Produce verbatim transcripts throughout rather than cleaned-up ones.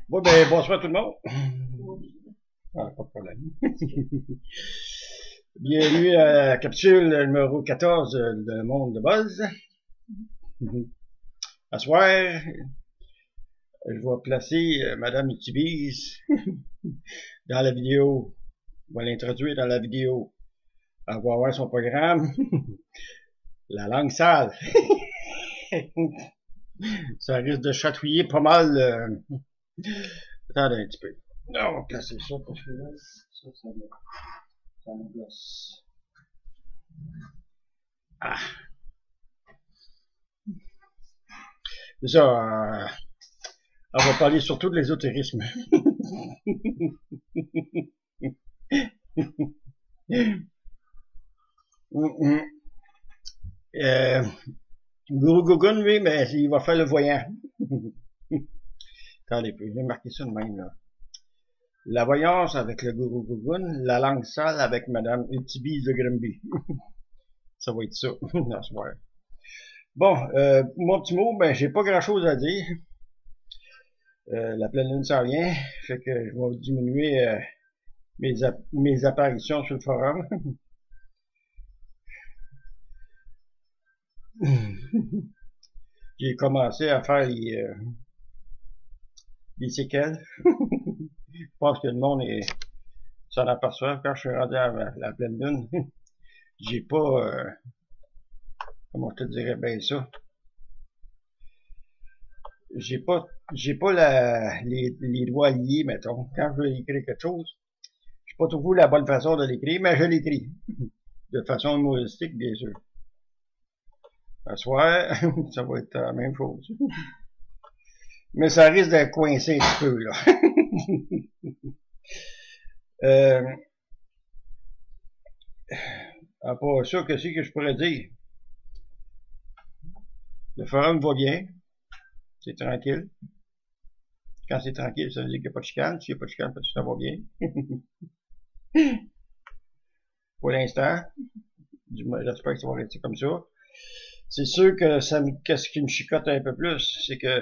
Bon, ben, bonsoir tout le monde. Ah, pas de problème. Bienvenue à la capsule numéro quatorze de Monde de Buzz. À soir, je vais placer euh, Madame Utibise dans la vidéo. Je vais l'introduire dans la vidéo. Elle va voir son programme. La langue sale. Ça risque de chatouiller pas mal. Euh... Attendez un petit peu. On va placer ça parce que là, ça, ça me, ça me gosse. Ah. C'est ça. Euh, on va parler surtout de l'ésotérisme. euh, Guru Gogun, lui, mais il va faire le voyant. Attendez, je vais marquer ça de même, là. La voyance avec le Guru Gogun, la langue sale avec Madame Utibise de Grimby. Ça va être ça, dans ce soir. Bon, euh, mon petit mot, ben, j'ai pas grand chose à dire. Euh, la pleine lune s'en vient, fait que je vais diminuer euh, mes, ap mes apparitions sur le forum. J'ai commencé à faire les, euh, les séquelles. Je pense que le monde est, s'en aperçoit quand je suis rendu à la, la pleine lune. J'ai pas, euh, comment je te dirais bien ça? J'ai pas, j'ai pas la, les, les doigts liés, mettons. Quand je veux écrire quelque chose, j'ai pas toujours la bonne façon de l'écrire, mais je l'écris. De façon humoristique, bien sûr. À soir, ça va être la même chose. Mais ça risque d'être coincé un petit peu, là. euh, à part ça, qu'est-ce que je pourrais dire? Le forum va bien. C'est tranquille. Quand c'est tranquille, ça veut dire qu'il n'y a pas de chicane. S'il n'y a pas de chicane, ça va bien. Pour l'instant. J'espère que ça va rester comme ça. C'est sûr que ça me, qu'est-ce qui me chicote un peu plus, c'est que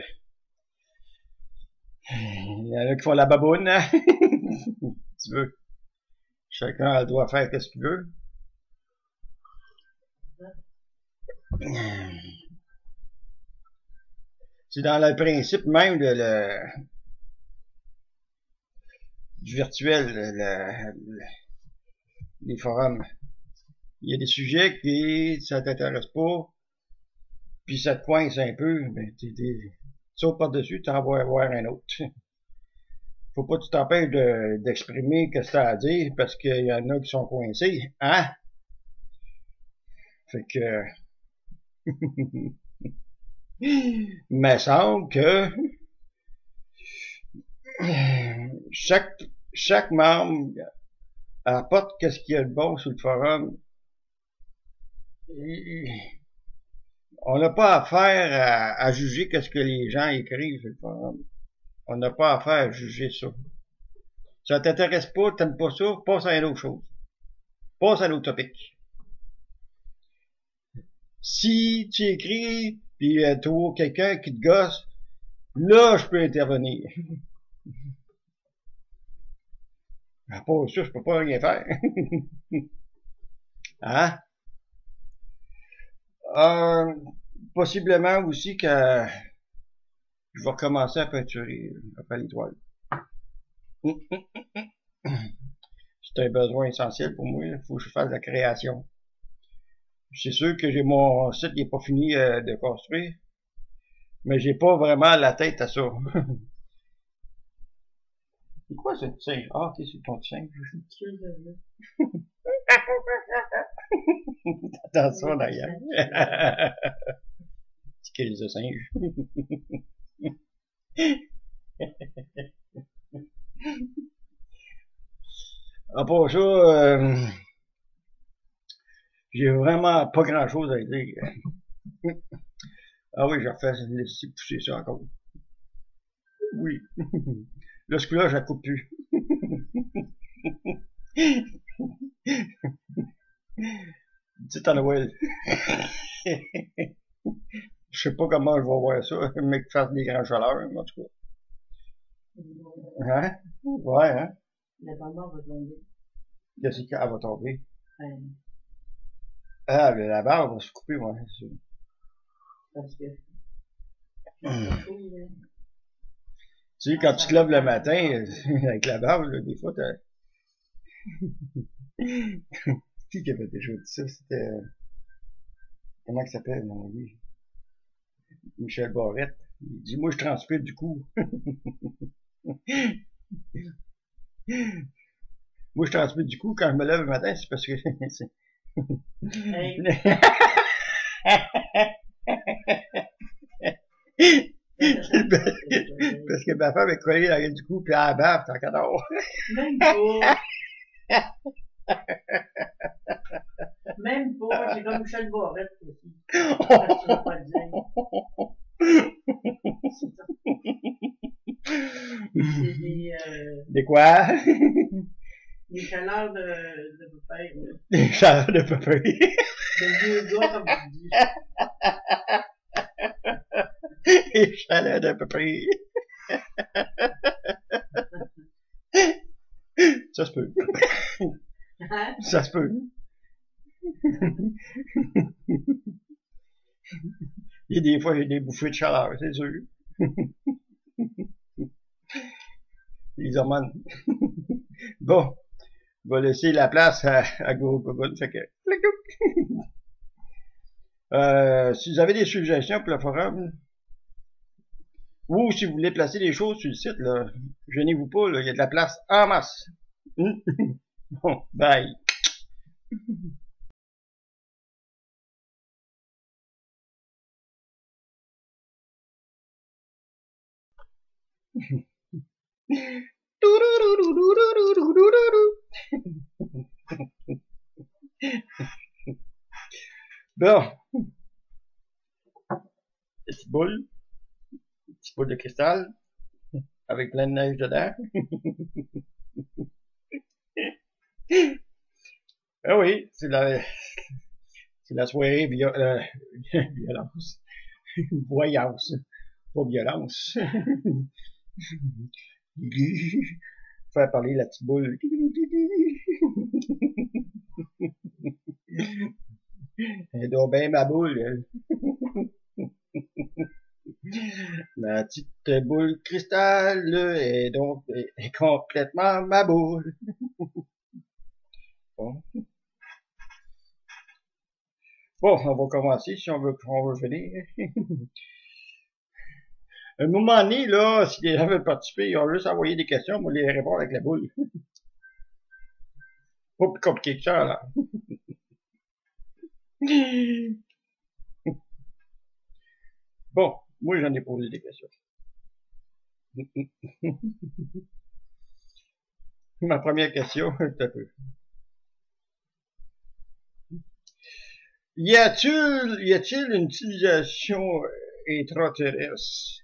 il y en a qui font la baboune, hein? Tu veux. Chacun elle doit faire ce qu'il veut. C'est dans le principe même de le, du virtuel, le, le, les forums. Il y a des sujets qui ça t'intéresse pas, puis ça te coince un peu, ben tu sautes par-dessus, tu en vas voir un autre. Faut pas que tu t'empêches de, d'exprimer ce que tu as à dire, parce qu'il y en a qui sont coincés, hein? Fait que me semble que chaque chaque membre apporte qu'est-ce qu'il y a de bon sur le forum. On n'a pas affaire à, à juger qu'est-ce que les gens écrivent sur le forum. On n'a pas affaire à juger ça. Ça t'intéresse pas, t'aimes pas ça, passe à une autre chose. Passe à un autre topic. Si tu écris, puis euh, tu vois quelqu'un qui te gosse, là, je peux intervenir. À part ça, je peux pas rien faire. Hein? Euh, possiblement aussi que je vais recommencer à peinturer après l'étoile. C'est un besoin essentiel pour moi. Il faut que je fasse de la création. C'est sûr que j'ai mon site qui n'est pas fini euh, de construire, mais j'ai pas vraiment la tête à ça. C'est quoi ce singe? Ah, ok, c'est ton singe. Attention d'ailleurs. Petit crise de singe. À part ça, euh, j'ai vraiment pas grand chose à dire. Ah oui, j'ai refait laisser pousser ça encore. Oui. Là, ce coup-là, je la coupe plus. Petite à Noël. Je sais pas comment je vais voir ça, mais qu'il fasse des grandes chaleurs, en tout cas. Hein? Ouais, hein? La maman va tomber. Qu'est-ce qu'elle va tomber? Ben, Ah, mais la barbe va se couper, ouais. c'est sûr. parce que Hum. c'est cool, là. Tu sais, Ah, quand tu ça te va lèves le faire matin, longtemps. euh, avec la barbe, là, des fois, t'as... Qui qui avait déjà dit ça? C'était... euh, Comment il s'appelle, mon lui? Michel Barrette. Il dit, moi, je transpire du cou. Moi, je transpire du cou quand je me lève le matin, c'est parce que... c'est- Hey, parce que ma femme est collée dans du cou, puis elle bave, tant qu'à dehors. même pas. Même pas. C'est comme Michel Barrette aussi. Parce que tu vas pas le dire. C'est des, euh, Des quoi? des chaleurs de, de pépère, là. Des chaleurs de pépé. De vieux gars, comme tu dis. Des chaleurs de pépé. Ça se peut. Hein? Ça se peut. Il y a des fois, il y a des bouffées de chaleur, c'est sûr. Les hormones. Bon, on va laisser la place à, à Go Gogun, fait que... Euh, si vous avez des suggestions pour le forum, ou si vous voulez placer des choses sur le site, là, gênez-vous pas, là, il y a de la place en masse. Bon, bye. Bon, petite boule, petite boule de cristal, avec plein de neige dedans. Ah oui, c'est la, c'est la soirée via, euh, violence. Voyance, pas violence. Faire parler la petite boule. Elle doit bien ma boule, elle. Ma petite boule cristal est donc est complètement ma boule. Bon. Bon, on va commencer si on veut, on veut finir. À un moment donné, là, si les gens veulent participer, ils ont juste envoyé des questions, moi, les répondre avec la boule. Pas plus compliqué que ça, là. Bon, moi, j'en ai posé des questions. Ma première question, c'est un peu. Y a-t-il, y a-t-il une civilisation extraterrestre?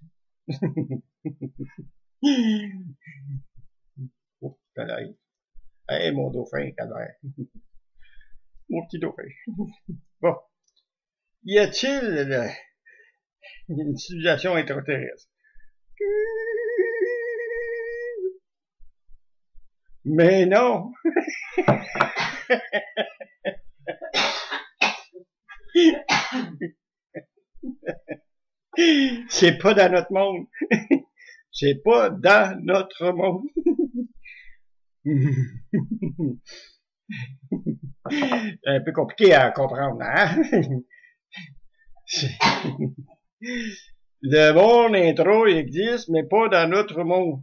Oh, canaille. Hey, mon dauphin, calvaire. Mon petit dauphin. Bon. Y a-t-il une civilisation extraterrestre? Mais non! C'est pas dans notre monde. C'est pas dans notre monde. Un peu compliqué à comprendre, hein? Le monde intro existe, mais pas dans notre monde.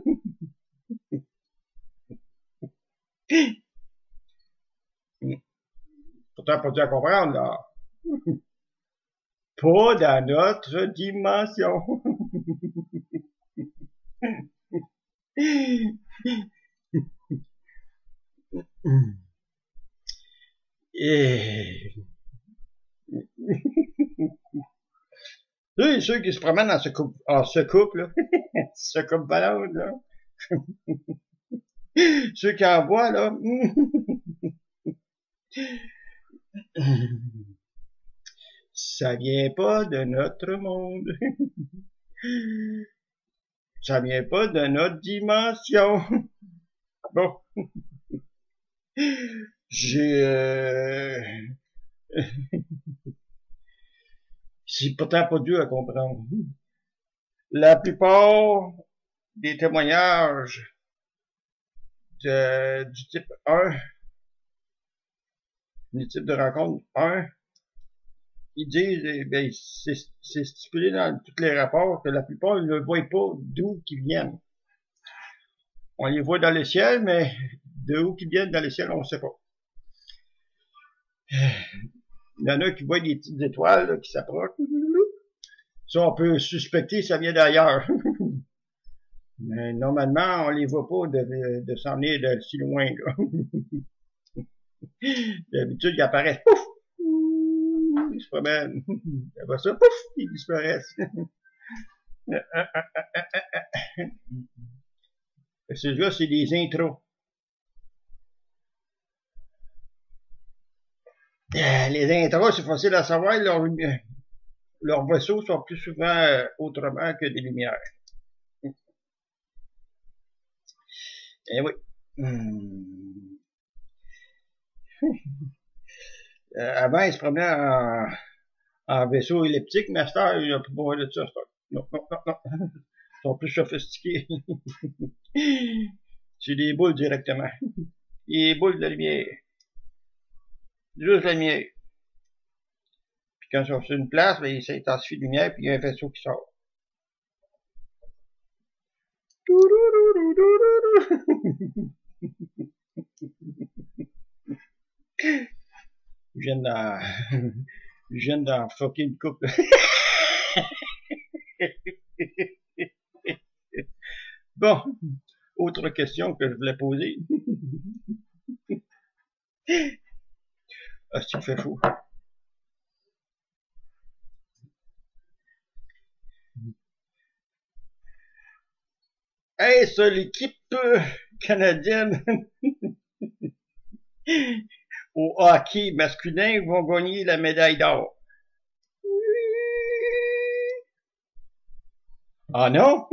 Pourtant, pas dur à comprendre, là. Pas dans notre dimension. Et... Oui, ceux qui se promènent en ce couple, en ce couple, là. Ce couple ballon, là. Ceux qui en voient, là. Ça vient pas de notre monde. ça vient pas de notre dimension. Bon. J'ai... Euh... C'est pourtant pas dur à comprendre. La plupart des témoignages de, du type un, du type de rencontre un, ils disent, eh bien, c'est stipulé dans tous les rapports que la plupart ne voient pas d'où qu'ils viennent. On les voit dans le ciel, mais de où qu'ils viennent dans le ciel, on ne sait pas. Il y en a qui voient des petites étoiles là, qui s'approchent. Ça, on peut suspecter que ça vient d'ailleurs. Mais normalement, on les voit pas de, de s'en venir de si loin. D'habitude, ils apparaissent. Pouf! Ils se promènent. Après ça, pouf! Ils disparaissent. Ces-là, c'est des intros. Les intros, c'est facile à savoir. Leurs leur vaisseaux sont plus souvent autrement que des lumières. Eh oui. Hmm. euh, avant, ils se promenaient en, en vaisseau elliptique, mais à cette heure, il n'y a plus besoin de ça. Non, non, non, non. Ils sont plus sophistiqués. C'est des boules directement. Des boules de lumière. Juste la lumière. Puis quand ils sont sur une place, ben, ça intensifie la lumière, puis il y a un vaisseau qui sort. Je viens d'en... Je viens d'en fucker une couple. Bon, autre question que je voulais poser. Ah, c'est qu'il fait chaud. Est-ce l'équipe canadienne au hockey masculin vont gagner la médaille d'or? Ah non?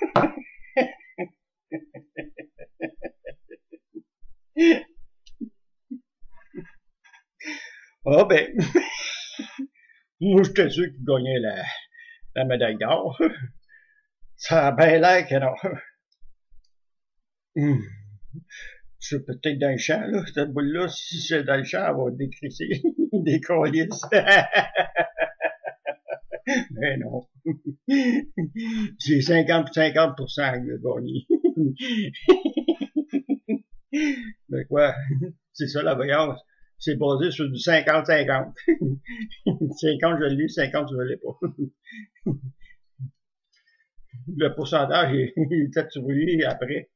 Ah ben, moi j'étais sûr qu'ils gagnaient la, la médaille d'or. Ça a bien l'air que non. Hum. Je suis peut-être dans le champ, là, cette boule-là, si c'est dans le champ, elle va décrisser des colis. Mais non. C'est cinquante cinquante pour cent de gagné. Mais quoi? C'est ça la voyance. C'est basé sur du cinquante cinquante. cinquante je l'ai, cinquante je l'ai pas. Le pourcentage est, il est attribué après.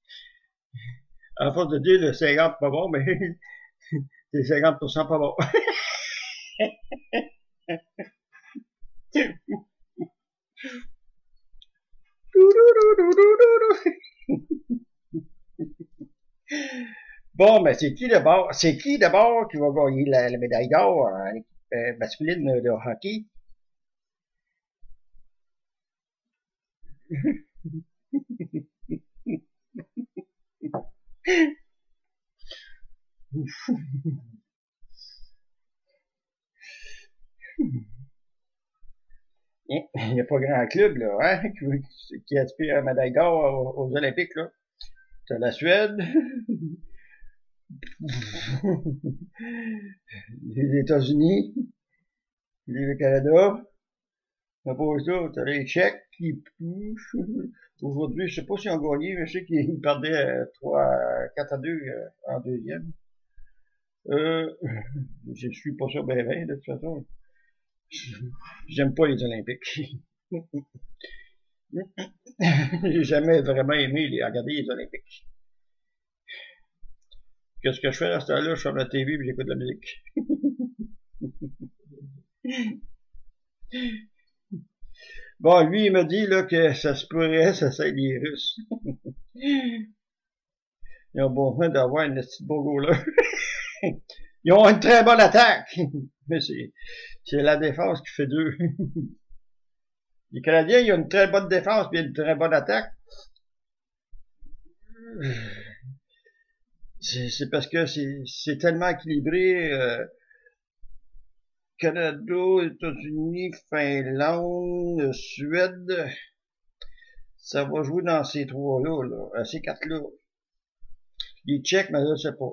À force de dire le cinquante pas bon, mais c'est cinquante pour cent pas bon. Bon, mais c'est qui d'abord? C'est qui d'abord qui va gagner la, la médaille d'or en équipe euh, masculine de hockey? Il n'y a pas grand club, là, hein, qui, qui aspire à la médaille d'or aux, aux Olympiques, là. T'as la Suède, les États-Unis, le Canada, après ça, t'as les Tchèques qui, aujourd'hui, je sais pas s'ils ont gagné, mais je sais qu'ils perdaient trois, quatre à deux en deuxième. Euh, je suis pas sûr ben ben, de toute façon. J'aime pas les Olympiques. J'ai jamais vraiment aimé les, regarder les Olympiques. Qu'est-ce que je fais à ce temps-là? Je ferme la T V et j'écoute de la musique. Bon, lui, il m'a dit là, que ça se pourrait, ça c'est les Russes. Ils ont besoin d'avoir une petite beau goaler. Ils ont une très bonne attaque. Mais c'est la défense qui fait deux. Les Canadiens, ils ont une très bonne défense et une très bonne attaque. C'est parce que c'est tellement équilibré. Euh, Canada, États-Unis, Finlande, Suède. Ça va jouer dans ces trois-là, là, ces quatre-là. Les Tchèques, mais là, je sais pas.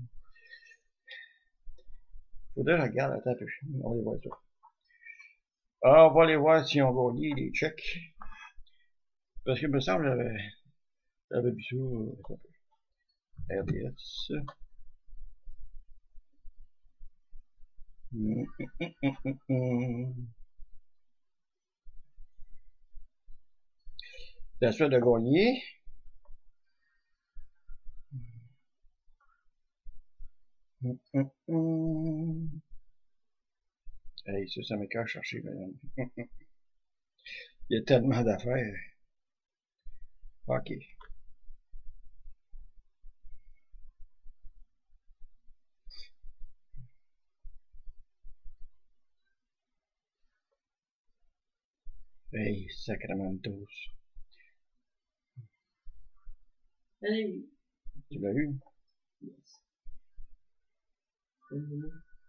Faudrait que je regarde, attends un peu. On va les voir ça. Ah, on va les voir si on va gagner les Tchèques. Parce que, il me semble, j'avais, j'avais vu ça, euh, R D S. Hum, hum, hum, hum, hum. La Suède a gagné. Hum, hum, hum. Hey, ça, ça m'écoeure chercher, madame. Il y a tellement d'affaires. OK. Hey, Sacramentos. Allez. Tu l'as vu? Yes. Mm-hmm.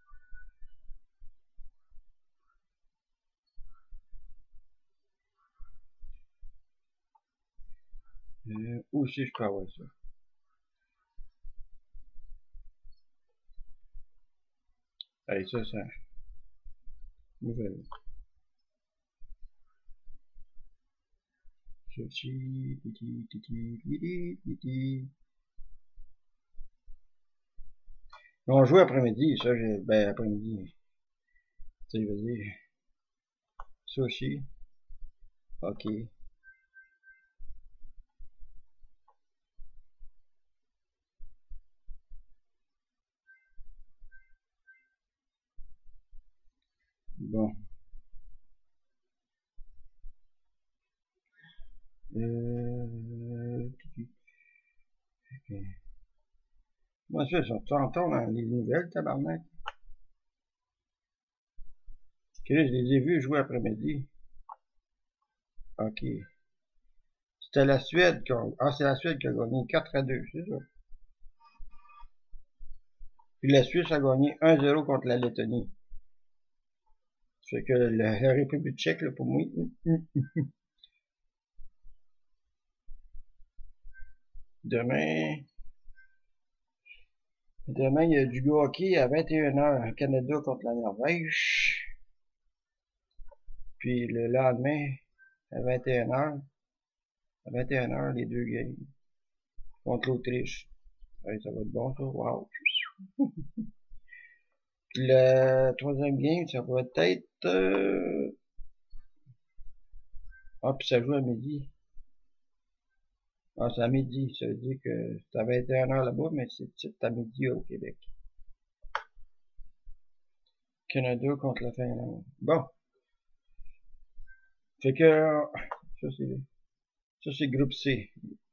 Euh, où aussi je peux avoir ça? Allez, ça, c'est nouvelle. Ceci, titi, titi, titi, titi. On joue après-midi, ça, j'ai, ben, après-midi. Tu sais, je veux dire. Ça aussi. OK. Bon. Euh... OK. Moi, ça, ça t'entends dans les nouvelles, tabarnak. OK, je les ai vus jouer après-midi. OK. C'était la Suède qui a... Ah, c'est la Suède qui a gagné quatre à deux, c'est ça. Puis la Suisse a gagné un zéro contre la Lettonie. Ça fait que la, la République tchèque, là, pour moi... Demain... Demain, il y a du hockey à vingt et une heures, Canada contre la Norvège. Puis le lendemain, à vingt et une heures, à vingt et une heures, les deux games contre l'Autriche. Ouais, ça va être bon, ça. Wow. Puis le troisième game, ça va être... Euh... Ah, puis ça joue à midi. Ah, c'est à midi. Ça veut dire que c'est à vingt et une heures là-bas, mais c'est à midi au Québec. Canada contre la Finlande. Bon. Fait que... Ça, c'est... Ça, c'est groupe C.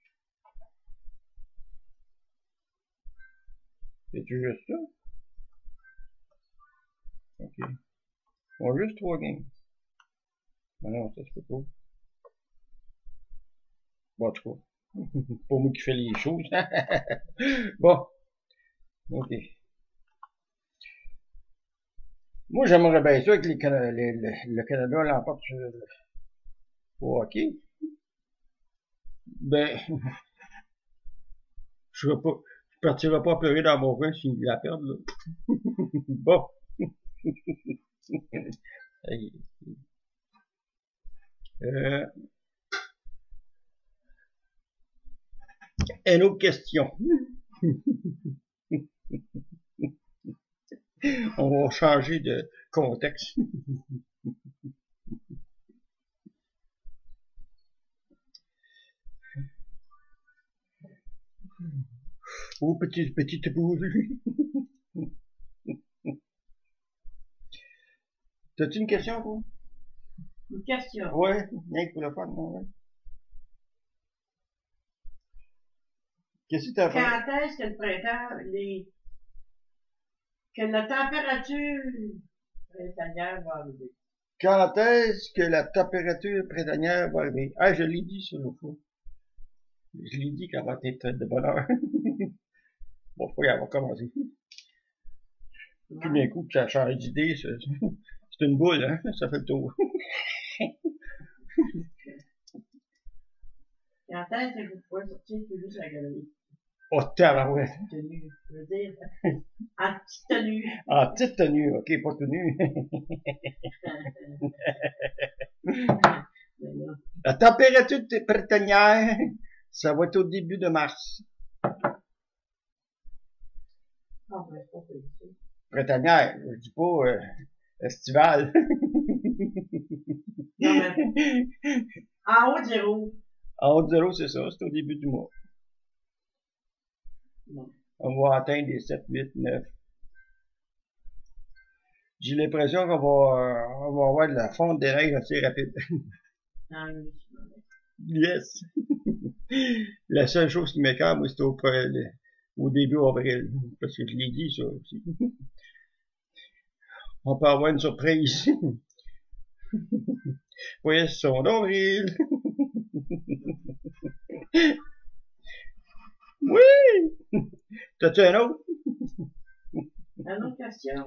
C'est-tu juste ça? OK. On a juste trois games. Mais non, ça se peut pas. Bon, en tout cas. Pas moi qui fais les choses. Bon. OK. Moi, j'aimerais bien ça que les, les, les, le Canada l'emporte sur le hockey. Ben, je ne partirai pas pleurer dans mon coin s'ils la perdent, là. Bon. euh, une autre question. On va changer de contexte. Oh, petite, petite boule. T'as-tu une question, toi? Une question? Ouais, rien que pour le fun, non, ouais. Qu'est-ce que t'as fait? Quand est-ce que le printemps, les... que la température printanière va arriver? Quand est-ce que la température printanière va arriver? Ah, je l'ai dit sur le fond. Je l'ai dit qu'elle va être de bonne heure. Bon, faut y avoir commencé. Tout d'un coup, ça change d'idée, c'est une boule, hein? Ça fait le tour. Quand est-ce que vous pouvez sortir plus vite la galerie? Oh, tabarouette. Tenue, je veux dire. En petite tenue. En petite tenue, ok, pas tenue. La température printanière, ça va être au début de mars. Ah, ben, c'est pas possible. Printanière, je dis pas euh, estivale. Non, mais. En haut de zéro. En haut de zéro, c'est ça, c'est au début du mois. Non. On va atteindre les sept, huit, neuf. J'ai l'impression qu'on va, euh, on va avoir de la fonte des neiges assez rapide. Ah, oui. Yes! La seule chose qui m'écarte, moi, c'est au, au début avril. Parce que je l'ai dit, ça aussi. On peut avoir une surprise. Poisson d'avril! Oui! T'as-tu un autre? Une autre question?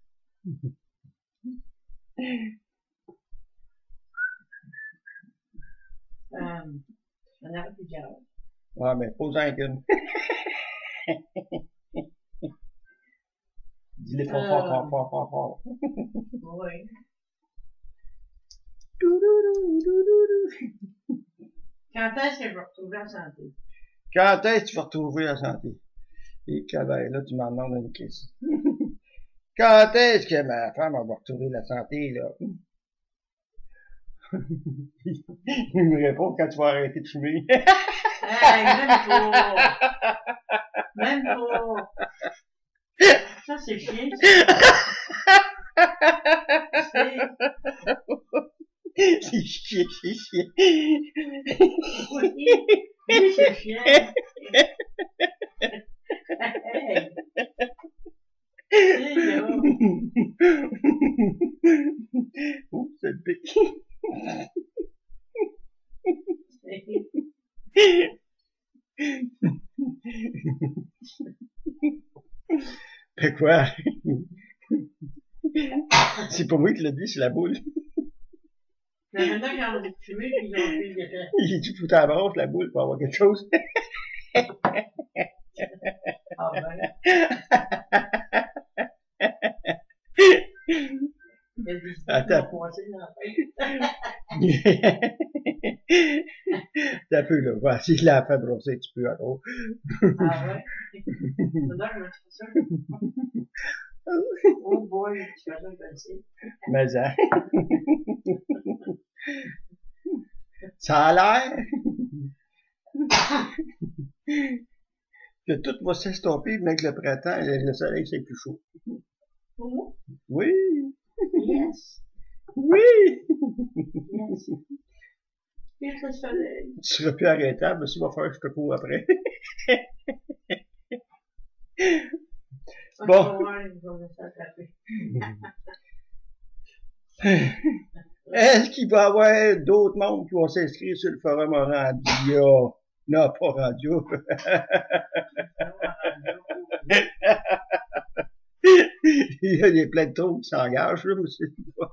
Euh, on a plusieurs. Ouais, mais pose-en une. Dis-les fort, fort, fort, fort, fort, fort. Oui. Quand est-ce que je vais retrouver la santé? Quand est-ce que tu vas retrouver la santé? Et que ben, là, tu m'en demandes une question. Quand est-ce que ma femme va retrouver la santé, là? Il me répond quand tu vas arrêter de fumer. Hey, même pas! Même pas! Ça, c'est chiant, ça. C'est chiant, c'est chiant. Oui, oui, c'est chiant. Hey! C'est là. Ouh, c'est le pic. Fait quoi? C'est pas moi qui l'ai dit, c'est la boule. Mais maintenant, quand on est fumé, puis ils ont fait le gâteau. Il dit foutre à la branche, la boule, pour avoir quelque chose. Ah ben. Il y a des idées qui vont passer dans la tête. T'as peu, là. Va essayer de la faire brosser un petit peu, alors. Ah ouais? Maintenant, je me dis ça. Oh boy, tu vas jamais penser. Mais ça. Ça a l'air que tout va s'estomper, mais avec le printemps, le soleil, c'est plus chaud. Oh? Oui! Yes! Oui! Yes! Pire le soleil. Tu seras plus arrêtable, mais il va falloir que je te cours après. Bon. Est-ce qu'il va y avoir d'autres membres qui vont s'inscrire sur le forum radio? Non, pas radio. Il y a des plein de trous qui s'engagent, là, mais c'est pas.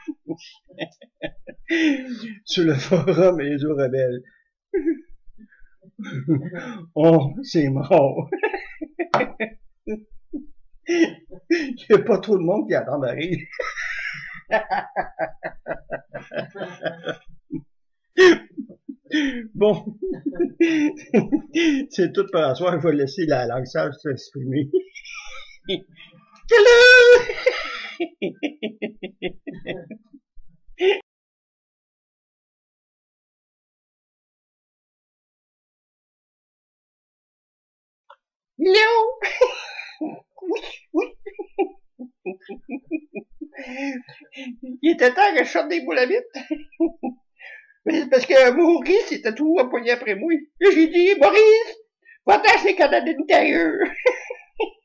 Sur le forum et les eaux rebelles. Oh, c'est mort. Il n'y a pas trop de monde qui attend d'arriver. Bon. C'est tout pour la soirée. Il faut laisser la langue sage s'exprimer. Léo! Oui, oui. Il était temps que je sorte des boules à vite. Mais parce que Maurice était tout empoigné après moi. Là, j'ai dit, Maurice, va-t'en chez Canada d'intérieur.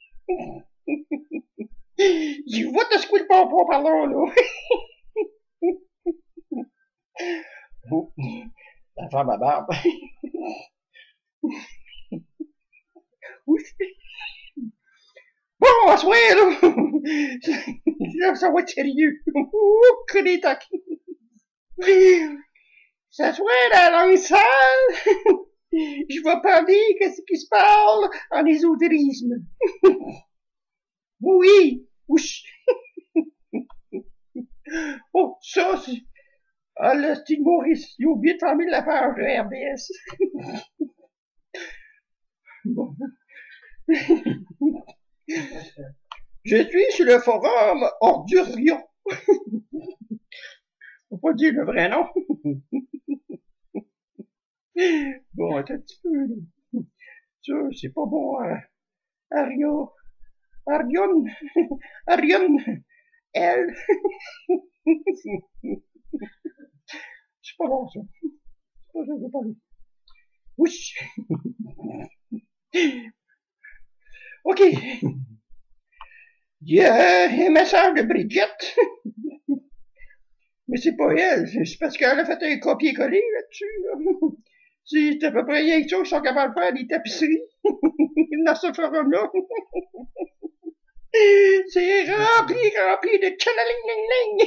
J'ai dit, va te secouer le pompon par là, là. Oh, la femme à barbe. Oui. Bon, à ce moment là, ça va être sérieux. Ouh, que des tacs. Ça soit dans la salle, je vais parler qu'est-ce qui se parle en ésotérisme. Oui, ouch. Oh, ça, c'est... Ah, le style Maurice, il a oublié de fermer la page de R D S. Bon. Je suis sur le forum Ordurion. Faut pas dire le vrai nom. Bon, attends un petit peu, là. Ça, c'est pas bon, hein. Ario, Arion, Arion, elle. C'est pas bon, ça. C'est pas ça que je veux parler. Oui. OK. Il y a un message de Bridget. Mais c'est pas elle. C'est parce qu'elle a fait un copier-coller là-dessus, là. C'est à peu près rien que ça qu'ils sont capables de faire des tapisseries. Dans ce forum-là. C'est rempli, rempli de tchanaling-ling-ling.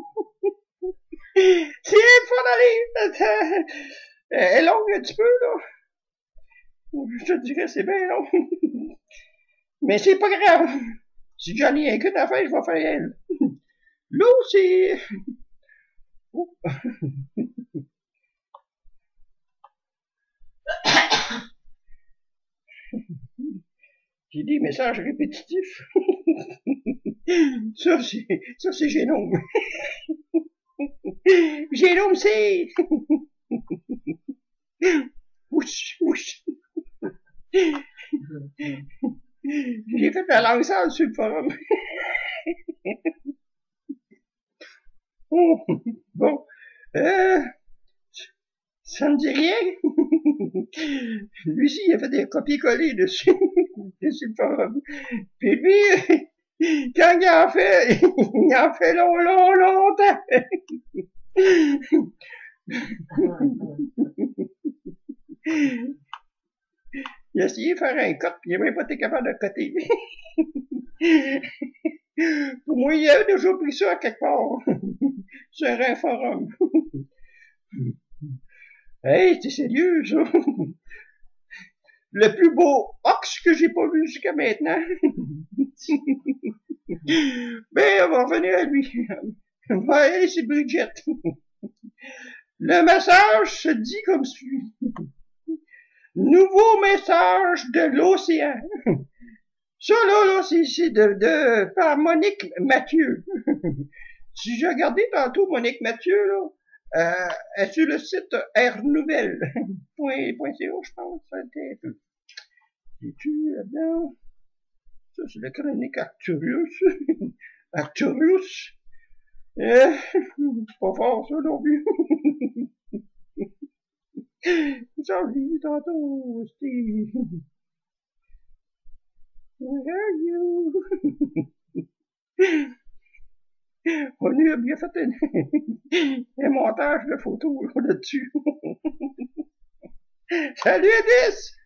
C'est une fois d'aller. Elle est longue un petit peu, là. Je te dirais, c'est bien long. Mais c'est pas grave. Si j'en ai qu'une affaire, je vais faire elle. Là, c'est... Oh. J'ai des messages répétitifs. Ça, c'est, ça, c'est Génome. Génome, c'est... Ouch, ouch. J'ai fait la langue sale sur le forum. Oh, bon, euh, ça me dit rien. Lui aussi, il a fait des copier-coller dessus, dessus le forum. Puis lui, quand il en fait, il en fait long, long, longtemps. Il a essayé de faire un cut, puis il n'a même pas été capable de coter. Pour moi, il a déjà pris ça à quelque part. Sur un forum. Hey, t'es sérieux, ça? Le plus beau ox que j'ai pas vu jusqu'à maintenant. Mais on va revenir à lui. Ouais, c'est Bridget. Le message se dit comme suit. Nouveau message de l'océan. Ça, là, là, c'est de, de, par Monique Mathieu. Si j'ai regardé tantôt Monique Mathieu, là, euh, est sur le site airnouvelle.ca, je pense. C'est-tu là-dedans? Ça, c'est la chronique Arcturus. Arcturus. Euh, c'est pas fort, ça, non plus. Ça, je l'ai vu tantôt, c'était... Where are you? On lui a bien fait un, un montage de photos là-dessus. Salut, Alice!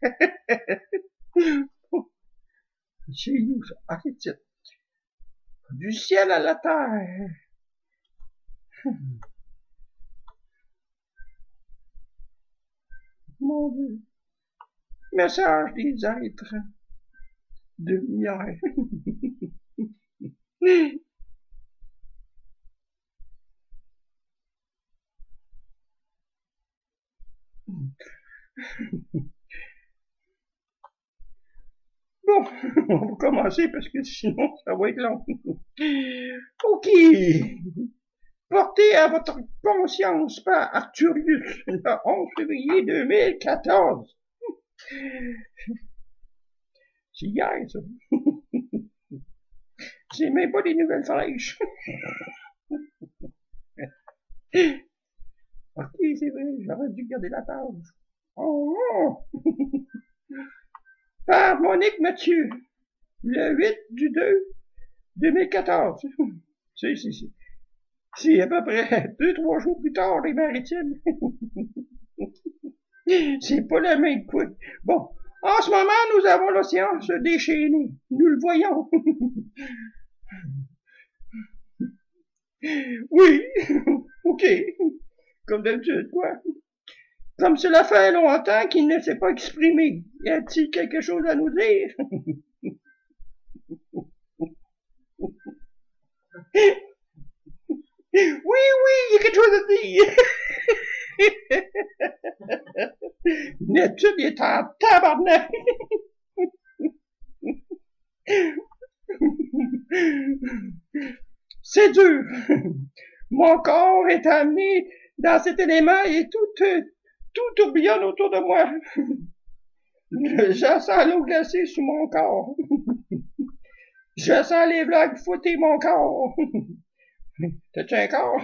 C'est où, ça? Ah, c'est titre. Du ciel à la terre. Mon Dieu. Message des êtres de lumière. Bon, on va commencer parce que sinon ça va être long. Ok. Porté à votre conscience par Arcturus le onze février deux mille quatorze. C'est hier, ça. C'est même pas des nouvelles fraîches. Ok, c'est vrai, j'aurais dû garder la page. Oh, oh. Par Monique Mathieu, le huit du deux deux mille quatorze. C'est, c'est, c'est. C'est à peu près deux, trois jours plus tard, les maritimes. C'est pas la même quoi. Bon, en ce moment, nous avons l'océan se déchaîner. Nous le voyons. Oui, ok. Comme d'habitude, quoi. Comme cela fait longtemps qu'il ne s'est pas exprimé. Y a-t-il quelque chose à nous dire? Oui, oui, il y a quelque chose à dire. Neptune est en tabarnak. C'est dur. Mon corps est amené dans cet élément et tout, tout tourbillonne autour de moi. Je sens l'eau glacée sous mon corps. Je sens les blagues fouetter mon corps. T'as-tu un corps?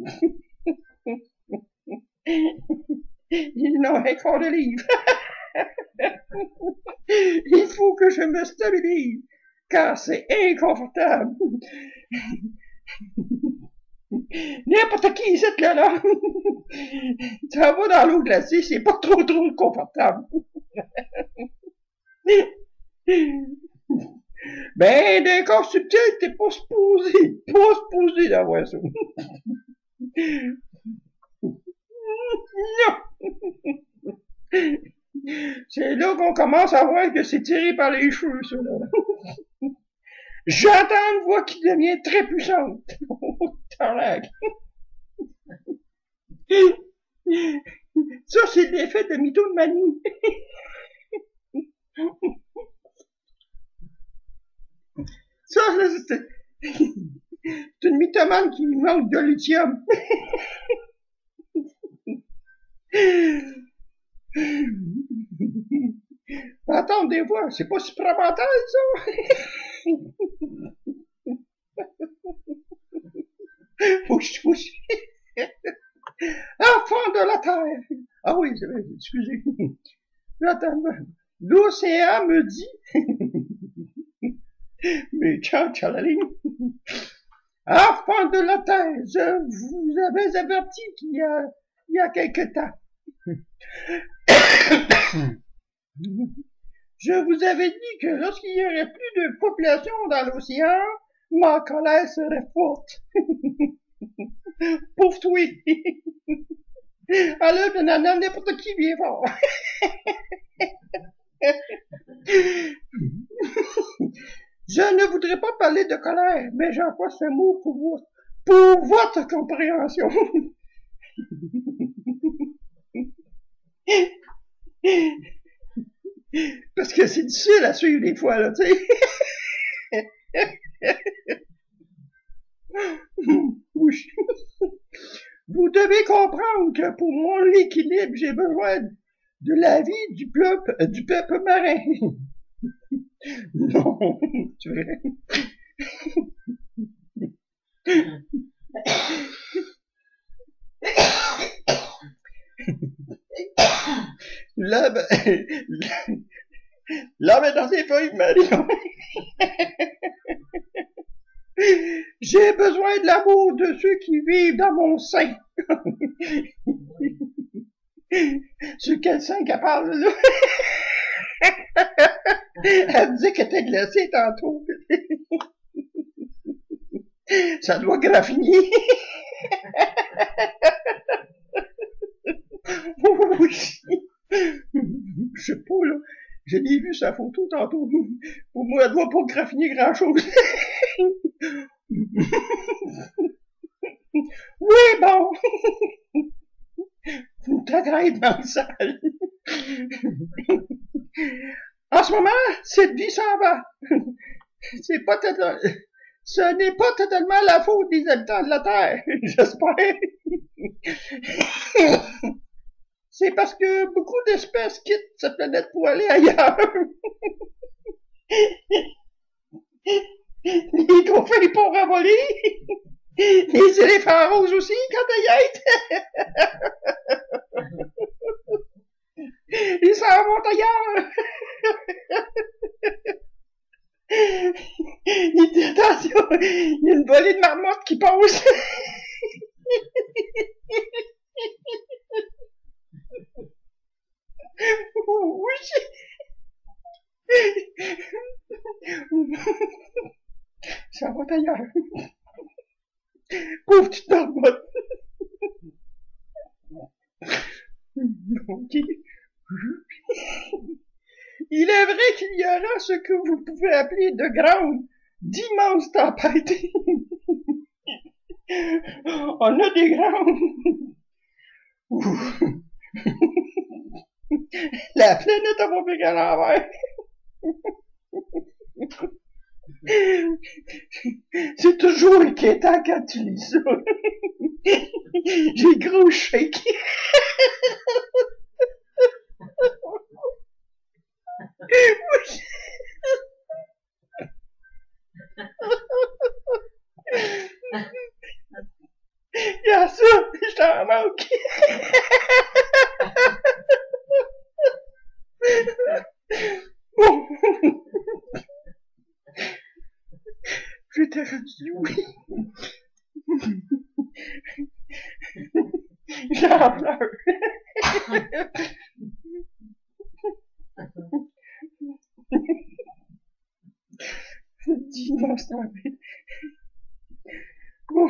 Il n'a un corps de livre. Il faut que je me stabilise, car c'est inconfortable. N'importe qui ici, là, là. Tu vas dans l'eau glacée, c'est pas trop, trop confortable. Ben, d'un corps subtil, t'es pas supposé, pas supposé d'avoir ça. Non! C'est là qu'on commence à voir que c'est tiré par les cheveux, ça, là. J'entends une voix qui devient très puissante. Ça, c'est l'effet de mythomanie. Ça, c'est une mythomane qui manque de lithium. Attends, des fois, c'est pas supplémentaire, ça. Ouch, ouch. Enfant de la terre. Ah oui, c'est vrai, excusez. Attends, l'océan me dit. Mais ciao, ciao la ligne. Enfant de la terre, je vous avais averti qu'il y a, il y a quelque temps. Je vous avais dit que lorsqu'il y aurait plus de population dans l'océan, ma colère serait forte. Pauvre toi. Alors, n'importe qui vient fort. Je ne voudrais pas parler de colère, mais j'emploie ce mot pour, vous, pour votre compréhension. Parce que c'est difficile à suivre des fois, là, tu sais. Vous devez comprendre que pour mon équilibre, j'ai besoin de l'avis du peuple, du peuple marin. Non, tu verrais. Là, ben, là, ben, dans ses feuilles, Marion. J'ai besoin de l'amour de ceux qui vivent dans mon sein. Sur quel sein qu'elle parle, là? Elle me dit qu'elle était glacée tantôt. Ça doit graffiner. Oui. Je sais pas, là. Je l'ai vu sa photo tantôt. Pour moi, elle doit pas graffiner grand chose. Oui, bon. T'as traite dans le sale. En ce moment, cette vie s'en va. C'est pas totalement, ce n'est pas totalement la faute des habitants de la Terre, j'espère. C'est parce que beaucoup d'espèces quittent cette planète pour aller ailleurs. Les dauphins pour envoler. Les éléphants roses aussi, quand ils y ils s'en vont ailleurs. Attention, il y a une volée de marmottes qui passe. ailleurs. Pauvre petite marmotte. Ok. Il est vrai qu'il y aura ce que vous pouvez appeler de grandes, d'immenses tempêtes. On a des grandes. La planète a pas fait qu'à l'envers. C'est toujours inquiétant quand tu lis ça. J'ai gros shake. Il y a ça, je t'en manque. Bon. J'étais rendu, oui. J'en pleure. Dimanche tempête. Bon.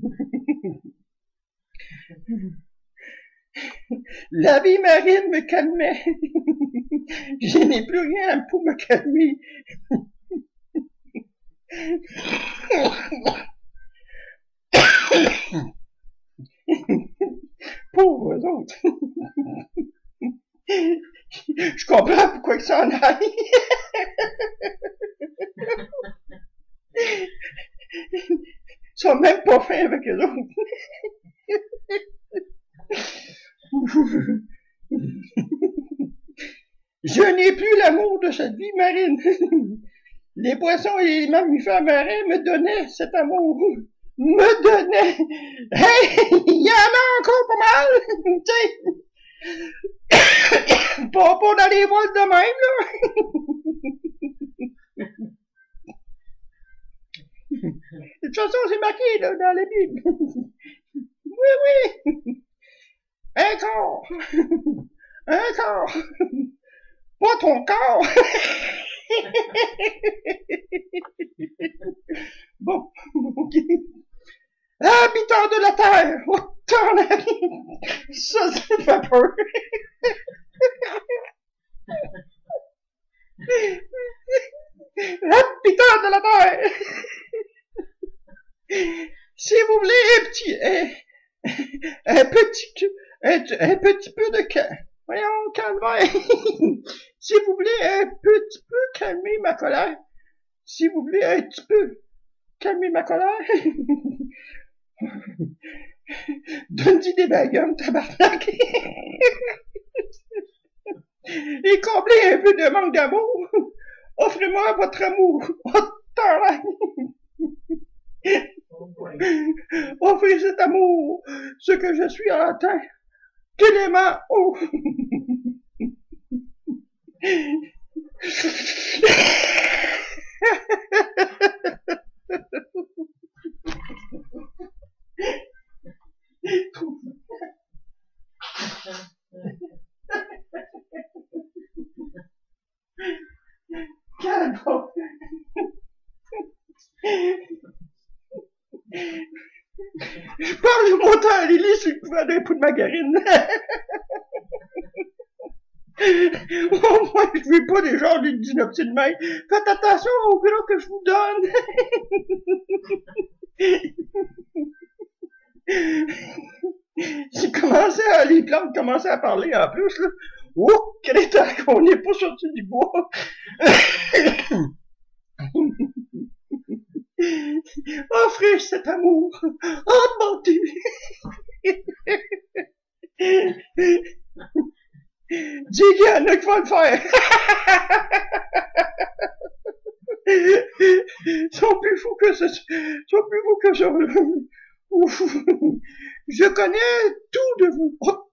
La vie marine me calmait. Je n'ai plus rien pour me calmer. Pauvres autres. Je comprends pourquoi ils s'en aillent. Ils sont même pas fins avec eux autres. Je n'ai plus l'amour de cette vie marine. Les poissons et les mammifères marins me donnaient cet amour. Me donnaient. Hey, il y en a encore pas mal. Tu sais. Pas, pas dans les vols de même, là. De toute façon, c'est marqué, là, dans la Bible. Oui, oui. Un corps. Un corps. Pas ton corps. Bon, ok. Habitants de la Terre, autant la vie. Ça, ça me fait peur. Habitants de la Terre. Si vous voulez un petit, un, un petit, un, un petit peu de calme. Voyons, calvaire. Si vous voulez un petit peu calmer ma colère, si vous voulez un petit peu calmer ma colère, donne-y des baguettes, tabarnak. Et comblez un peu de manque d'amour. Offrez-moi votre amour. Offrez cet amour, ce que je suis en terre. Clément, oh. Je parle du montant à Lily sur le couvert d'un pot de margarine. Oh, moi, je veux pas des genres de dynopsie de main. Faites attention au gras que je vous donne. J'ai commencé à, les plantes commençaient à parler en plus, là. Oh, quel état qu'on n'est pas sorti du bois. Offrez cet amour. Oh, mon Dieu. Dis qu'il y en a qui vont le faire. Ils sont plus fous que ça. Ils sont plus fous que ça. Je connais tout de vous. Oh,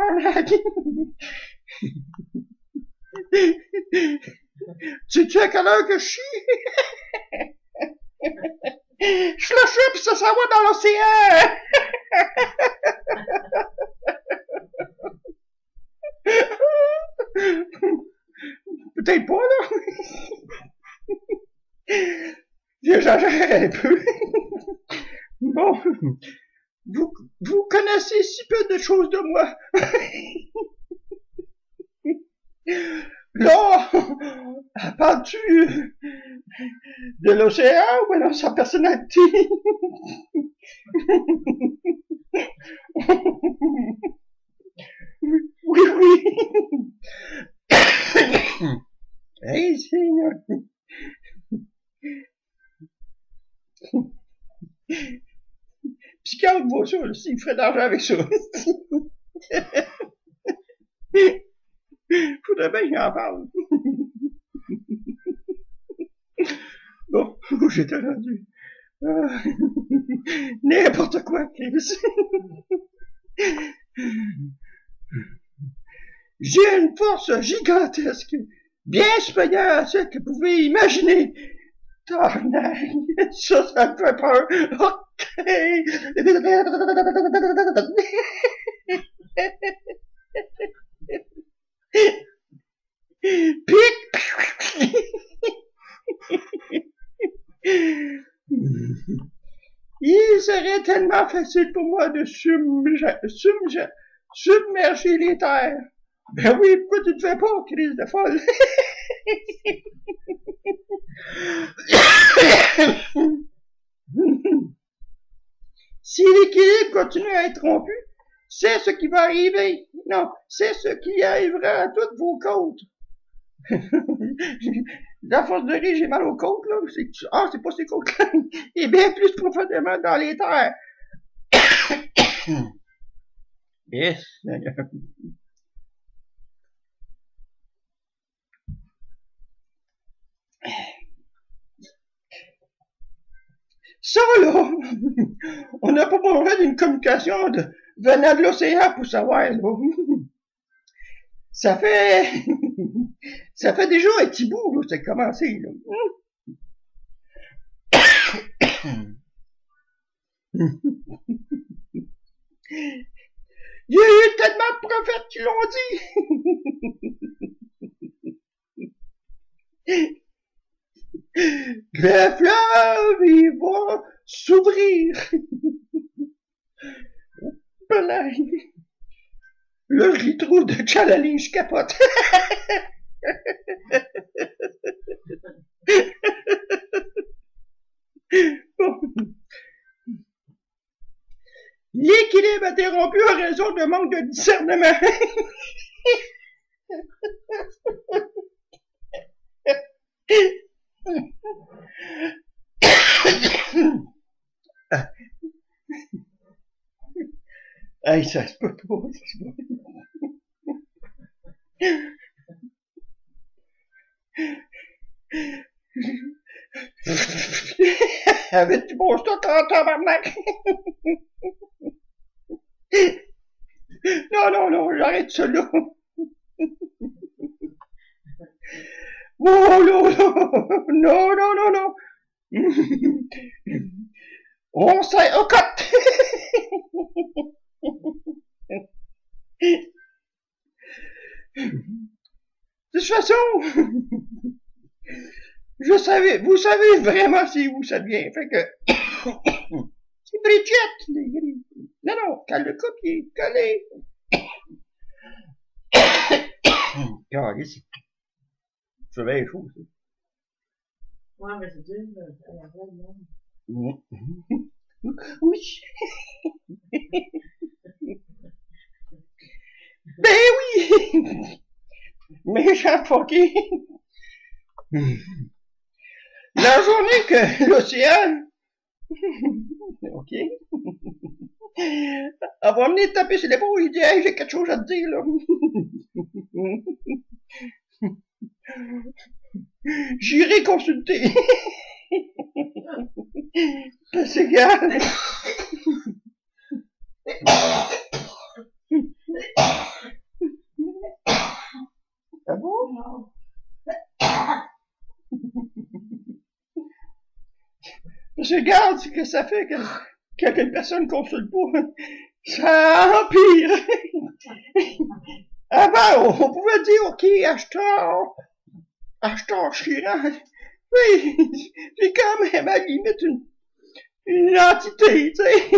tu sais à quelle heure que je suis? Je flashais pis ça s'en va dans l'océan! Peut-être pas, là. J'ai j'exagère un peu. Bon, vous, vous connaissez si peu de choses de moi. Là, parles-tu de l'océan ou alors sa personnalité? Oui, oui. Hey, Seigneur. Psychiatre vaut ça, il ferait d'argent avec ça. Faudrait bien que j'en parle. Bon, où j'étais rendu? Ah, n'importe quoi, Chris. J'ai une force gigantesque, bien supérieure à celle que vous pouvez imaginer. Tabarnak, ça, ça me fait peur. Ok. Pic. Il serait tellement facile pour moi de submerger, submerger, submerger les terres. Ben oui, pourquoi tu te fais pas, crise de folle? Si l'équilibre continue à être rompu, c'est ce qui va arriver. Non, c'est ce qui arrivera à toutes vos côtes. La force de rire, j'ai mal aux côtes, là. Ah, c'est pas ces côtes-là. Et bien plus profondément dans les terres. Yes. Ça, là, on n'a pas besoin d'une communication de, venant de l'océan pour savoir, là. Ça fait, ça fait déjà un petit bout, là, c'est commencé, là. Il y a eu tellement de prophètes qui l'ont dit. Le fleuve, il va s'ouvrir. Le rideau de Tchalali, je capote. L'équilibre interrompu en raison de manque de discernement. Hey, ça se peut pas, ça se peut pas. Avec du bon stock en tabarnak. Non, non, non, j'arrête ça là. Non, non, non, non, non, non, non. On s'est au cote. De toute façon, je savais, vous savez vraiment c'est où ça devient. Fait que, c'est Bridget. Non, non, quand le copier, coller. Regardez, c'est bien chaud, ça. Ouais, mais c'est dur, à la voix, non. Oui. Ben oui. Méchant fucké. La journée que l'océan, ok, elle va venir taper sur l'épaule, il dit, hey, j'ai quelque chose à te dire, là. J'irai consulter. C'est égal. Ah bon? Non. Je regarde ce que ça fait que, quand une personne consulte pas. Ça empire. Avant, on pouvait dire, ok, acheteur, acheteur Chiran, Oui, c'est quand même à la limite une, une entité, tu sais.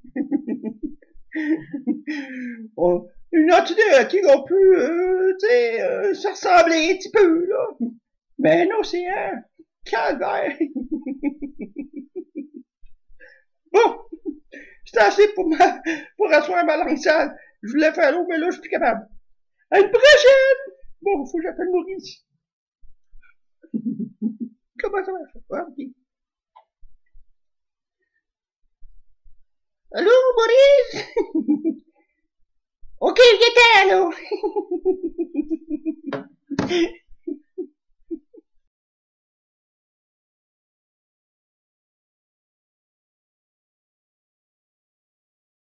On- une entité à qui on peut, euh, tu sais, euh, se ressembler un petit peu, là. Mais non, c'est un calvaire. Bon, c'est assez pour ma, pour asseoir ma langue sale. Je voulais faire l'eau, mais là, je suis plus capable. À une prochaine! Bon, faut que j'appelle Maurice. Comment ça marche? Ah, ok. Allô, Maurice? Ok, il était, allô?